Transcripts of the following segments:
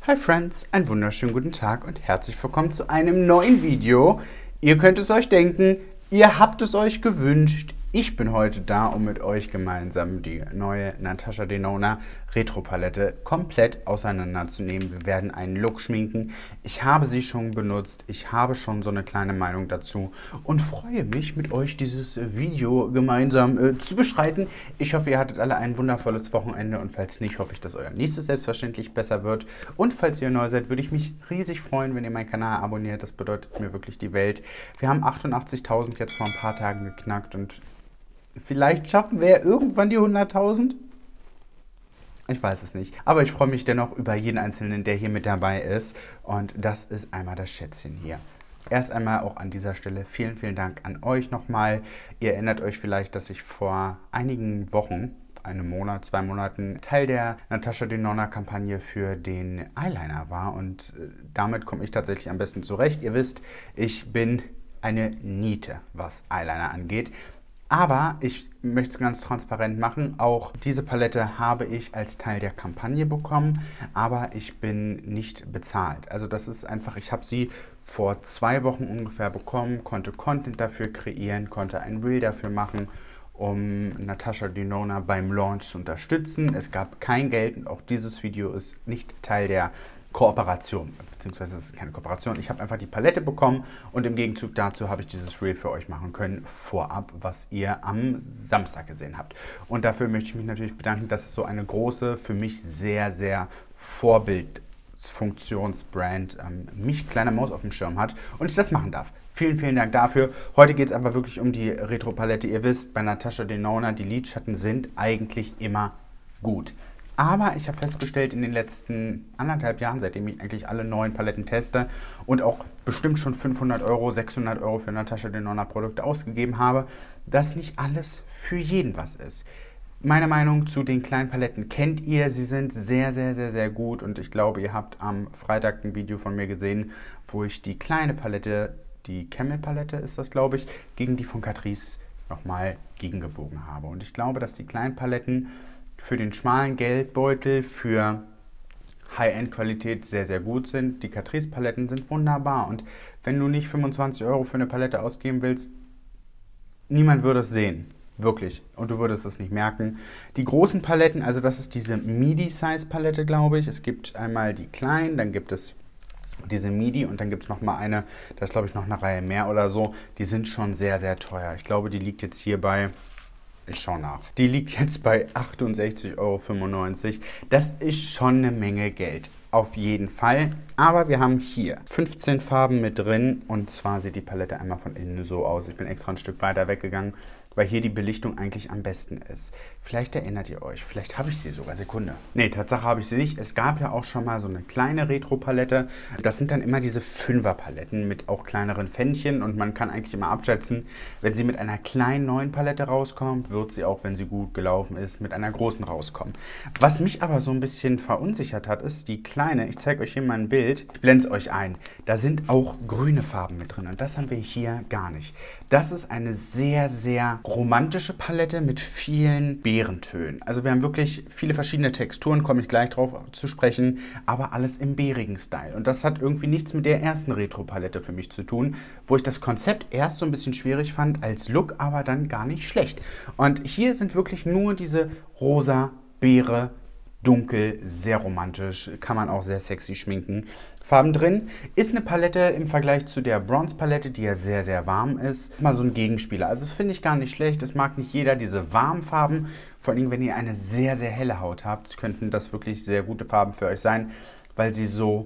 Hi Friends, einen wunderschönen guten Tag und herzlich willkommen zu einem neuen Video. Ihr könnt es euch denken, ihr habt es euch gewünscht. Ich bin heute da, um mit euch gemeinsam die neue Natasha Denona Retro Palette komplett auseinanderzunehmen. Wir werden einen Look schminken. Ich habe sie schon benutzt, ich habe schon so eine kleine Meinung dazu und freue mich, mit euch dieses Video gemeinsam zu beschreiten. Ich hoffe, ihr hattet alle ein wundervolles Wochenende und falls nicht, hoffe ich, dass euer nächstes selbstverständlich besser wird. Und falls ihr neu seid, würde ich mich riesig freuen, wenn ihr meinen Kanal abonniert. Das bedeutet mir wirklich die Welt. Wir haben 88.000 jetzt vor ein paar Tagen geknackt und vielleicht schaffen wir ja irgendwann die 100.000. Ich weiß es nicht. Aber ich freue mich dennoch über jeden Einzelnen, der hier mit dabei ist. Und das ist einmal das Schätzchen hier. Erst einmal auch an dieser Stelle vielen, vielen Dank an euch nochmal. Ihr erinnert euch vielleicht, dass ich vor einigen Wochen, einem Monat, 2 Monaten, Teil der Natasha Denona Kampagne für den Eyeliner war. Und damit komme ich tatsächlich am besten zurecht. Ihr wisst, ich bin eine Niete, was Eyeliner angeht. Aber ich möchte es ganz transparent machen, auch diese Palette habe ich als Teil der Kampagne bekommen, aber ich bin nicht bezahlt. Also das ist einfach, ich habe sie vor 2 Wochen ungefähr bekommen, konnte Content dafür kreieren, konnte ein Reel dafür machen, um Natasha Denona beim Launch zu unterstützen. Es gab kein Geld und auch dieses Video ist nicht Teil der Kooperation, beziehungsweise es ist keine Kooperation. Ich habe einfach die Palette bekommen und im Gegenzug dazu habe ich dieses Reel für euch machen können, vorab, was ihr am Samstag gesehen habt. Und dafür möchte ich mich natürlich bedanken, dass es so eine große, für mich sehr, sehr Vorbildfunktionsbrand mich, kleine Maus, auf dem Schirm hat und ich das machen darf. Vielen, vielen Dank dafür. Heute geht es aber wirklich um die Retro-Palette. Ihr wisst, bei Natasha Denona, die Lidschatten sind eigentlich immer gut. Aber ich habe festgestellt in den letzten 1,5 Jahren, seitdem ich eigentlich alle neuen Paletten teste und auch bestimmt schon 500 Euro, 600 Euro für Natasha Denona Produkte ausgegeben habe, dass nicht alles für jeden was ist. Meine Meinung zu den kleinen Paletten kennt ihr, sie sind sehr, sehr, sehr, sehr gut und ich glaube, ihr habt am Freitag ein Video von mir gesehen, wo ich die kleine Palette, die Camel Palette ist das, glaube ich, gegen die von Catrice nochmal gegengewogen habe. Und ich glaube, dass die kleinen Paletten für den schmalen Geldbeutel, für High-End-Qualität sehr, sehr gut sind. Die Catrice-Paletten sind wunderbar und wenn du nicht 25 Euro für eine Palette ausgeben willst, niemand würde es sehen. Wirklich. Und du würdest es nicht merken. Die großen Paletten, also das ist diese Midi-Size-Palette, glaube ich. Es gibt einmal die kleinen, dann gibt es diese Midi und dann gibt es nochmal eine, das ist glaube ich noch eine Reihe mehr oder so. Die sind schon sehr, sehr teuer. Ich glaube, die liegt jetzt hier bei... Ich schaue nach. Die liegt jetzt bei 68,95 Euro. Das ist schon eine Menge Geld. Auf jeden Fall. Aber wir haben hier 15 Farben mit drin. Und zwar sieht die Palette einmal von innen so aus. Ich bin extra ein Stück weiter weggegangen, weil hier die Belichtung eigentlich am besten ist. Vielleicht erinnert ihr euch. Vielleicht habe ich sie sogar. Sekunde. Nee, Tatsache habe ich sie nicht. Es gab ja auch schon mal so eine kleine Retro-Palette. Das sind dann immer diese 5er-Paletten mit auch kleineren Fännchen. Und man kann eigentlich immer abschätzen, wenn sie mit einer kleinen neuen Palette rauskommt, wird sie auch, wenn sie gut gelaufen ist, mit einer großen rauskommen. Was mich aber so ein bisschen verunsichert hat, ist die kleine. Ich zeige euch hier mal ein Bild. Ich blende es euch ein. Da sind auch grüne Farben mit drin. Und das haben wir hier gar nicht. Das ist eine sehr, sehr romantische Palette mit vielen Beerentönen. Also wir haben wirklich viele verschiedene Texturen, komme ich gleich drauf zu sprechen, aber alles im beerigen Style. Und das hat irgendwie nichts mit der ersten Retro-Palette für mich zu tun, wo ich das Konzept erst so ein bisschen schwierig fand, als Look aber dann gar nicht schlecht. Und hier sind wirklich nur diese rosa Beere, dunkel, sehr romantisch, kann man auch sehr sexy schminken. Farben drin. Ist eine Palette im Vergleich zu der Bronze Palette, die ja sehr, sehr warm ist. Mal so ein Gegenspieler. Also das finde ich gar nicht schlecht. Das mag nicht jeder, diese warmen Farben. Vor allem, wenn ihr eine sehr, sehr helle Haut habt, könnten das wirklich sehr gute Farben für euch sein, weil sie so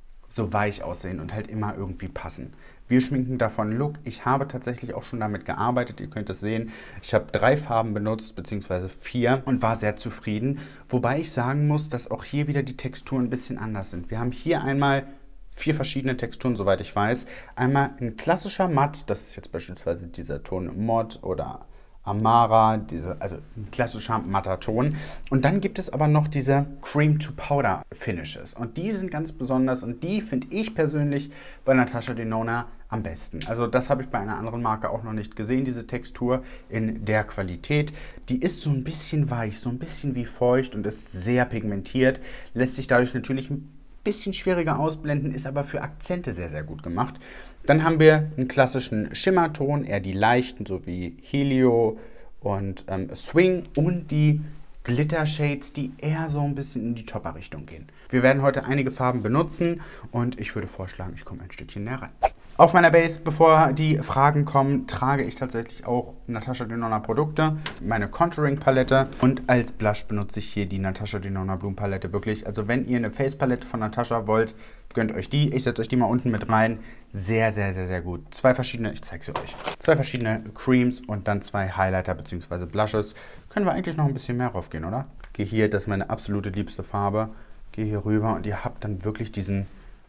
weich aussehen und halt immer irgendwie passen. Wir schminken davon Look. Ich habe tatsächlich auch schon damit gearbeitet. Ihr könnt es sehen. Ich habe 3 Farben benutzt, beziehungsweise 4 und war sehr zufrieden. Wobei ich sagen muss, dass auch hier wieder die Texturen ein bisschen anders sind. Wir haben hier einmal 4 verschiedene Texturen, soweit ich weiß. Einmal ein klassischer Matt, das ist jetzt beispielsweise dieser Ton Mod oder Amara, also ein klassischer matter Ton. Und dann gibt es aber noch diese Cream-to-Powder Finishes. Und die sind ganz besonders und die finde ich persönlich bei Natasha Denona am besten. Also das habe ich bei einer anderen Marke auch noch nicht gesehen, diese Textur in der Qualität. Die ist so ein bisschen weich, so ein bisschen wie feucht und ist sehr pigmentiert. Lässt sich dadurch natürlich ein bisschen schwieriger ausblenden, ist aber für Akzente sehr, sehr gut gemacht. Dann haben wir einen klassischen Schimmerton, eher die leichten, so wie Helio und Swing und die Glitter-Shades, die eher so ein bisschen in die Topper-Richtung gehen. Wir werden heute einige Farben benutzen und ich würde vorschlagen, ich komme ein Stückchen näher ran. Auf meiner Base, bevor die Fragen kommen, trage ich tatsächlich auch Natasha Denona Produkte, meine Contouring-Palette und als Blush benutze ich hier die Natasha Denona Blumen-Palette wirklich. Also wenn ihr eine Face-Palette von Natasha wollt, gönnt euch die. Ich setze euch die mal unten mit rein. Sehr, sehr, sehr, sehr gut. Zwei verschiedene, ich zeige sie euch. Zwei verschiedene Creams und dann zwei Highlighter bzw. Blushes. Können wir eigentlich noch ein bisschen mehr raufgehen, oder? Gehe hier, das ist meine absolute liebste Farbe. Gehe hier rüber und ihr habt dann wirklich diesen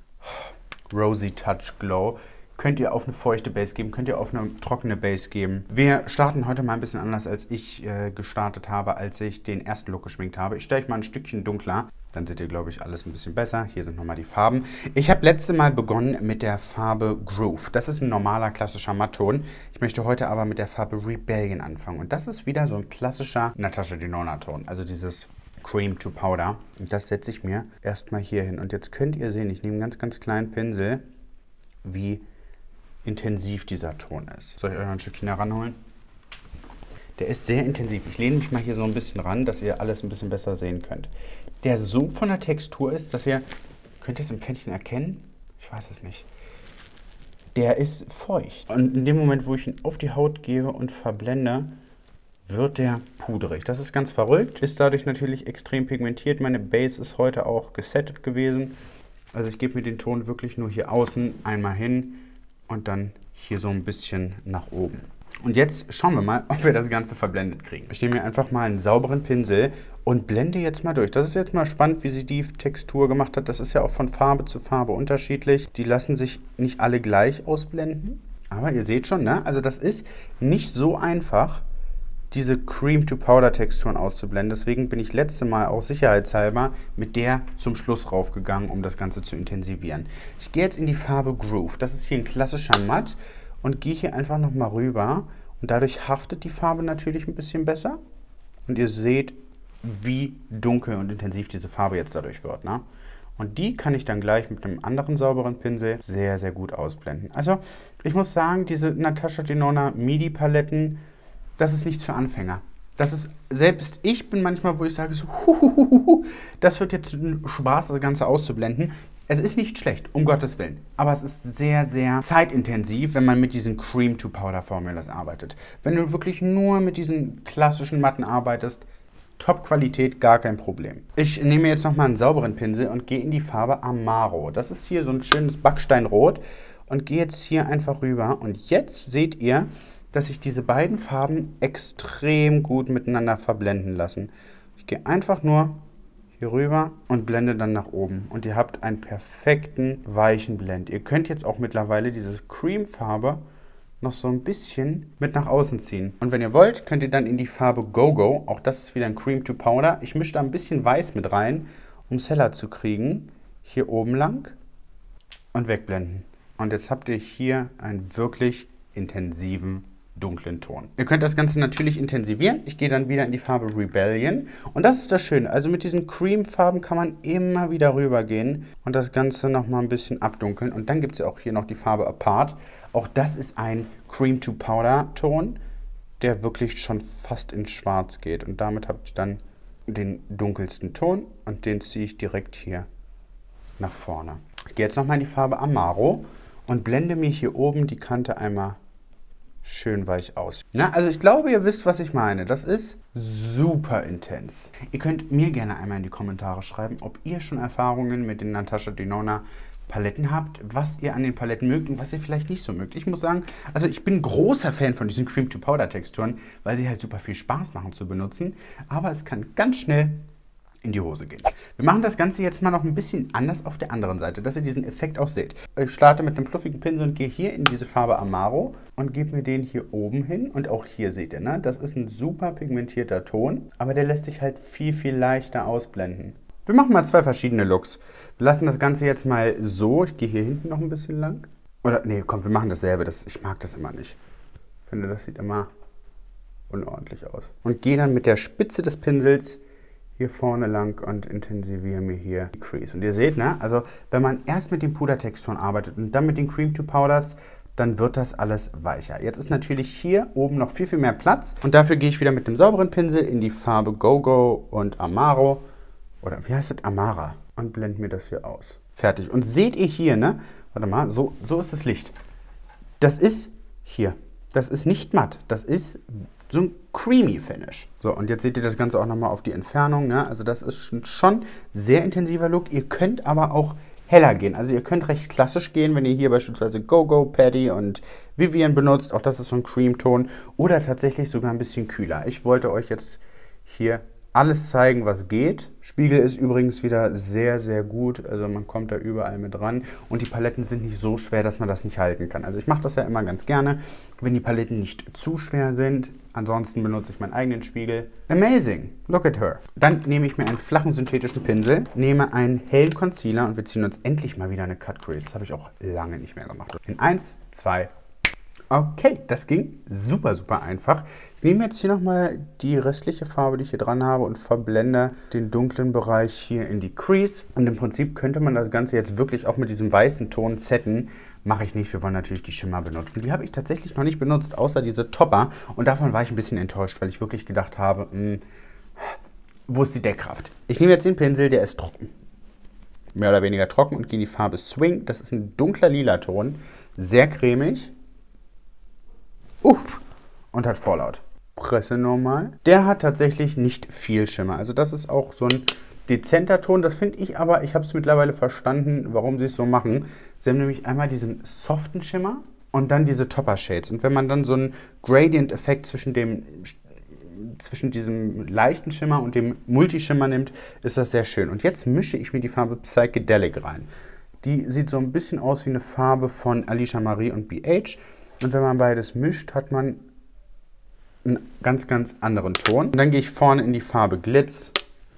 Rosy Touch Glow. Könnt ihr auf eine feuchte Base geben, könnt ihr auf eine trockene Base geben. Wir starten heute mal ein bisschen anders, als ich gestartet habe, als ich den ersten Look geschminkt habe. Ich stelle euch mal ein Stückchen dunkler, dann seht ihr, glaube ich, alles ein bisschen besser. Hier sind nochmal die Farben. Ich habe letztes Mal begonnen mit der Farbe Groove. Das ist ein normaler, klassischer Mattton. Ich möchte heute aber mit der Farbe Rebellion anfangen. Und das ist wieder so ein klassischer Natasha Denona Ton, also dieses Cream to Powder. Und das setze ich mir erstmal hier hin. Und jetzt könnt ihr sehen, ich nehme einen ganz, ganz kleinen Pinsel, wie intensiv dieser Ton ist. Soll ich euch noch ein Stückchen heranholen? Der ist sehr intensiv. Ich lehne mich mal hier so ein bisschen ran, dass ihr alles ein bisschen besser sehen könnt. Der so von der Textur ist, dass ihr, könnt ihr es im Pfännchen erkennen? Ich weiß es nicht. Der ist feucht. Und in dem Moment, wo ich ihn auf die Haut gebe und verblende, wird der pudrig. Das ist ganz verrückt. Ist dadurch natürlich extrem pigmentiert. Meine Base ist heute auch gesettet gewesen. Also ich gebe mir den Ton wirklich nur hier außen einmal hin und dann hier so ein bisschen nach oben. Und jetzt schauen wir mal, ob wir das Ganze verblendet kriegen. Ich nehme mir einfach mal einen sauberen Pinsel und blende jetzt mal durch. Das ist jetzt mal spannend, wie sie die Textur gemacht hat. Das ist ja auch von Farbe zu Farbe unterschiedlich. Die lassen sich nicht alle gleich ausblenden. Aber ihr seht schon, ne? Also das ist nicht so einfach, diese Cream-to-Powder-Texturen auszublenden. Deswegen bin ich letzte Mal auch sicherheitshalber mit der zum Schluss raufgegangen, um das Ganze zu intensivieren. Ich gehe jetzt in die Farbe Groove. Das ist hier ein klassischer Matt und gehe hier einfach nochmal rüber. Und dadurch haftet die Farbe natürlich ein bisschen besser. Und ihr seht, wie dunkel und intensiv diese Farbe jetzt dadurch wird, ne? Und die kann ich dann gleich mit einem anderen sauberen Pinsel sehr, sehr gut ausblenden. Also ich muss sagen, diese Natasha Denona Midi-Paletten, das ist nichts für Anfänger. Das ist, selbst ich bin manchmal, wo ich sage so, das wird jetzt ein Spaß, das Ganze auszublenden. Es ist nicht schlecht, um Gottes Willen. Aber es ist sehr, sehr zeitintensiv, wenn man mit diesen Cream-to-Powder-Formulas arbeitet. Wenn du wirklich nur mit diesen klassischen Matten arbeitest, Top-Qualität, gar kein Problem. Ich nehme jetzt nochmal einen sauberen Pinsel und gehe in die Farbe Amaro. Das ist hier so ein schönes Backsteinrot und gehe jetzt hier einfach rüber. Und jetzt seht ihr, dass sich diese beiden Farben extrem gut miteinander verblenden lassen. Ich gehe einfach nur hier rüber und blende dann nach oben. Und ihr habt einen perfekten, weichen Blend. Ihr könnt jetzt auch mittlerweile diese Cream-Farbe noch so ein bisschen mit nach außen ziehen. Und wenn ihr wollt, könnt ihr dann in die Farbe Go-Go, auch das ist wieder ein Cream to Powder. Ich mische da ein bisschen Weiß mit rein, um es heller zu kriegen. Hier oben lang und wegblenden. Und jetzt habt ihr hier einen wirklich intensiven dunklen Ton. Ihr könnt das Ganze natürlich intensivieren. Ich gehe dann wieder in die Farbe Rebellion. Und das ist das Schöne. Also mit diesen Cream-Farben kann man immer wieder rübergehen und das Ganze nochmal ein bisschen abdunkeln. Und dann gibt es ja auch hier noch die Farbe Apart. Auch das ist ein Cream-to-Powder-Ton, der wirklich schon fast ins Schwarz geht. Und damit habt ihr dann den dunkelsten Ton und den ziehe ich direkt hier nach vorne. Ich gehe jetzt nochmal in die Farbe Amaro und blende mir hier oben die Kante einmal schön weich aus. Na, also ich glaube, ihr wisst, was ich meine. Das ist super intens. Ihr könnt mir gerne einmal in die Kommentare schreiben, ob ihr schon Erfahrungen mit den Natasha Denona Paletten habt, was ihr an den Paletten mögt und was ihr vielleicht nicht so mögt. Ich muss sagen, also ich bin großer Fan von diesen Cream-to-Powder-Texturen, weil sie halt super viel Spaß machen zu benutzen, aber es kann ganz schnell in die Hose gehen. Wir machen das Ganze jetzt mal noch ein bisschen anders auf der anderen Seite, dass ihr diesen Effekt auch seht. Ich starte mit einem fluffigen Pinsel und gehe hier in diese Farbe Amaro und gebe mir den hier oben hin. Und auch hier seht ihr, ne? Das ist ein super pigmentierter Ton, aber der lässt sich halt viel, viel leichter ausblenden. Wir machen mal zwei verschiedene Looks. Wir lassen das Ganze jetzt mal so. Ich gehe hier hinten noch ein bisschen lang. Oder, nee, komm, wir machen dasselbe. Ich mag das immer nicht. Ich finde, das sieht immer unordentlich aus. Und gehe dann mit der Spitze des Pinsels hier vorne lang und intensiviere mir hier die Crease. Und ihr seht, ne, also wenn man erst mit den Pudertexturen arbeitet und dann mit den Cream to Powders, dann wird das alles weicher. Jetzt ist natürlich hier oben noch viel, viel mehr Platz. Und dafür gehe ich wieder mit dem sauberen Pinsel in die Farbe Go-Go und Amaro. Oder wie heißt das? Amara. Und blende mir das hier aus. Fertig. Und seht ihr hier, ne? Warte mal, so ist das Licht. Das ist hier. Das ist nicht matt. Das ist so ein creamy Finish. So, und jetzt seht ihr das Ganze auch nochmal auf die Entfernung, ne? Also das ist schon sehr intensiver Look. Ihr könnt aber auch heller gehen. Also ihr könnt recht klassisch gehen, wenn ihr hier beispielsweise Go-Go, Paddy und Vivian benutzt. Auch das ist so ein Creamton. Oder tatsächlich sogar ein bisschen kühler. Ich wollte euch jetzt hier alles zeigen, was geht. Spiegel ist übrigens wieder sehr, sehr gut. Also man kommt da überall mit ran. Und die Paletten sind nicht so schwer, dass man das nicht halten kann. Also ich mache das ja immer ganz gerne, wenn die Paletten nicht zu schwer sind. Ansonsten benutze ich meinen eigenen Spiegel. Amazing! Look at her. Dann nehme ich mir einen flachen synthetischen Pinsel, nehme einen hellen Concealer und wir ziehen uns endlich mal wieder eine Cut Crease. Das habe ich auch lange nicht mehr gemacht. In 1, 2, okay, das ging super, super einfach. Ich nehme jetzt hier nochmal die restliche Farbe, die ich hier dran habe und verblende den dunklen Bereich hier in die Crease. Und im Prinzip könnte man das Ganze jetzt wirklich auch mit diesem weißen Ton setten. Mache ich nicht, wir wollen natürlich die Schimmer benutzen. Die habe ich tatsächlich noch nicht benutzt, außer diese Topper. Und davon war ich ein bisschen enttäuscht, weil ich wirklich gedacht habe, wo ist die Deckkraft? Ich nehme jetzt den Pinsel, der ist trocken. Mehr oder weniger trocken und gehe in die Farbe Swing. Das ist ein dunkler lila Ton, sehr cremig. Und hat Fallout. Presse nochmal. Der hat tatsächlich nicht viel Schimmer. Also das ist auch so ein dezenter Ton. Das finde ich aber, ich habe es mittlerweile verstanden, warum sie es so machen. Sie haben nämlich einmal diesen soften Schimmer und dann diese Topper Shades. Und wenn man dann so einen Gradient-Effekt zwischen diesem leichten Schimmer und dem Multischimmer nimmt, ist das sehr schön. Und jetzt mische ich mir die Farbe Psychedelic rein. Die sieht so ein bisschen aus wie eine Farbe von Alicia Marie und BH. Und wenn man beides mischt, hat man einen ganz, ganz anderen Ton. Und dann gehe ich vorne in die Farbe Glitz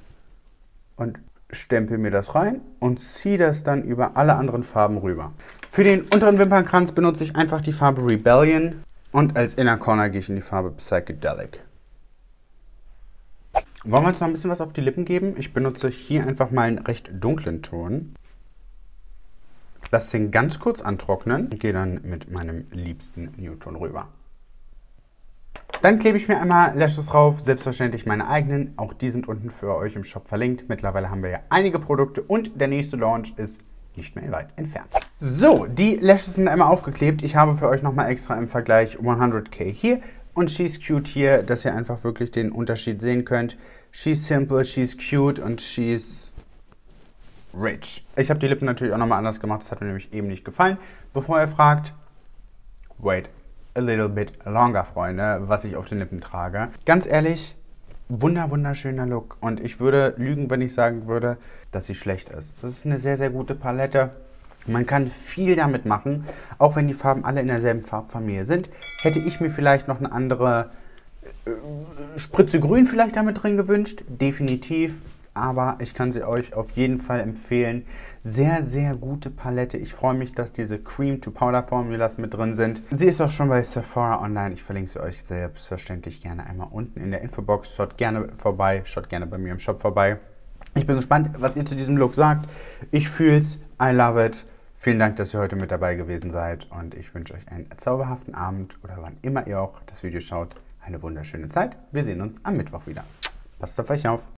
und stempel mir das rein und ziehe das dann über alle anderen Farben rüber. Für den unteren Wimpernkranz benutze ich einfach die Farbe Rebellion und als Inner Corner gehe ich in die Farbe Psychedelic. Wollen wir uns noch ein bisschen was auf die Lippen geben? Ich benutze hier einfach mal einen recht dunklen Ton. Lasse den ganz kurz antrocknen und gehe dann mit meinem liebsten Nude-Ton rüber. Dann klebe ich mir einmal Lashes drauf, selbstverständlich meine eigenen. Auch die sind unten für euch im Shop verlinkt. Mittlerweile haben wir ja einige Produkte und der nächste Launch ist nicht mehr weit entfernt. So, die Lashes sind einmal aufgeklebt. Ich habe für euch nochmal extra im Vergleich 100k hier und She's Cute hier, dass ihr einfach wirklich den Unterschied sehen könnt. She's simple, she's cute und she's rich. Ich habe die Lippen natürlich auch nochmal anders gemacht, das hat mir nämlich eben nicht gefallen. Bevor ihr fragt, wait a little bit longer, Freunde, was ich auf den Lippen trage. Ganz ehrlich, wunderschöner Look. Und ich würde lügen, wenn ich sagen würde, dass sie schlecht ist. Das ist eine sehr, sehr gute Palette. Man kann viel damit machen, auch wenn die Farben alle in derselben Farbfamilie sind. Hätte ich mir vielleicht noch eine andere Spritze Grün vielleicht damit drin gewünscht, definitiv. Aber ich kann sie euch auf jeden Fall empfehlen. Sehr, sehr gute Palette. Ich freue mich, dass diese Cream-to-Powder-Formulas mit drin sind. Sie ist auch schon bei Sephora online. Ich verlinke sie euch selbstverständlich gerne einmal unten in der Infobox. Schaut gerne vorbei, schaut gerne bei mir im Shop vorbei. Ich bin gespannt, was ihr zu diesem Look sagt. Ich fühl's, I love it. Vielen Dank, dass ihr heute mit dabei gewesen seid. Und ich wünsche euch einen zauberhaften Abend oder wann immer ihr auch das Video schaut. Eine wunderschöne Zeit. Wir sehen uns am Mittwoch wieder. Passt auf euch auf.